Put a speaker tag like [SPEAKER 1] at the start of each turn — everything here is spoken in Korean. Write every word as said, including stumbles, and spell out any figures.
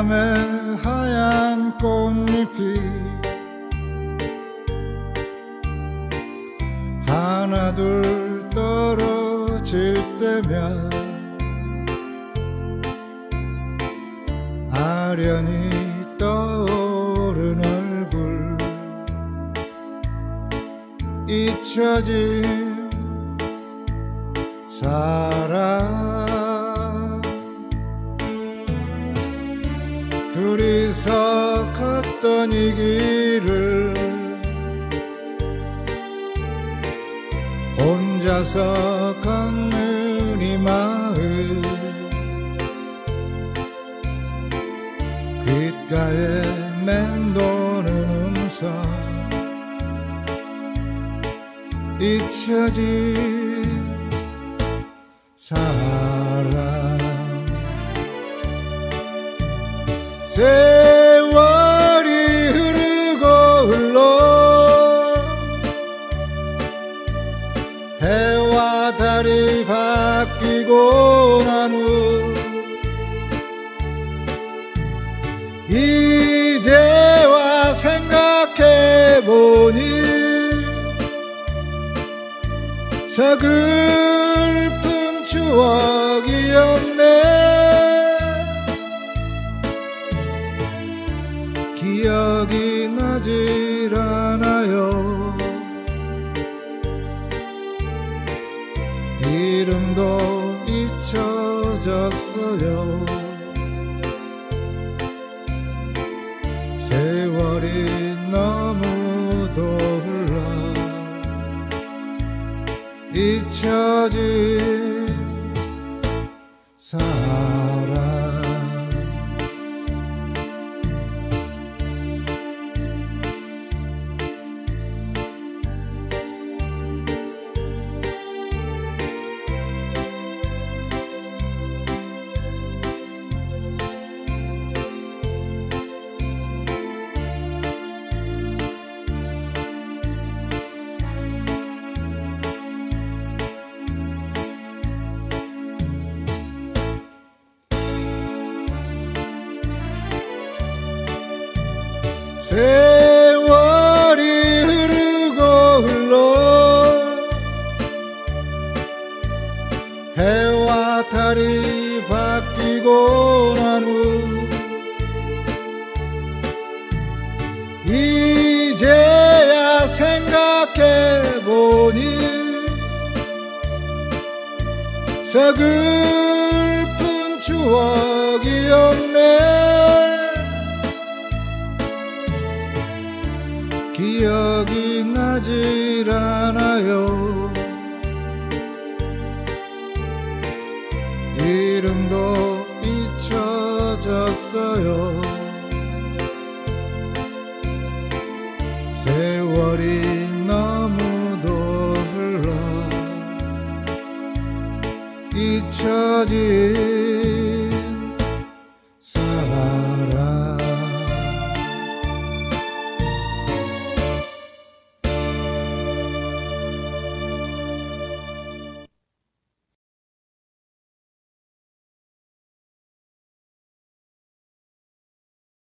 [SPEAKER 1] 밤에 하얀 꽃잎이 하나둘 떨어질 때면 아련히 떠오른 얼굴 잊혀진 사랑 둘이서 걷던 이 길을 혼자서 걷는 이 마음 귓가에 맴도는 음성 잊혀진 사랑 세월이 흐르고 흘러 해와 달이 바뀌고 난 후 이제와 생각해보니 서글픈 추억이었네 기억이 나질 않아요 이름도 잊혀졌어요 세월이 너무도 흘러 잊혀진 사랑 세월이 흐르고 흘러 해와 달이 바뀌고 난 후 이제야 생각해보니 서글픈 추억이었네 기억이 나질 않아요 이름도 잊혀졌어요 세월이 너무도 흘러 잊혀진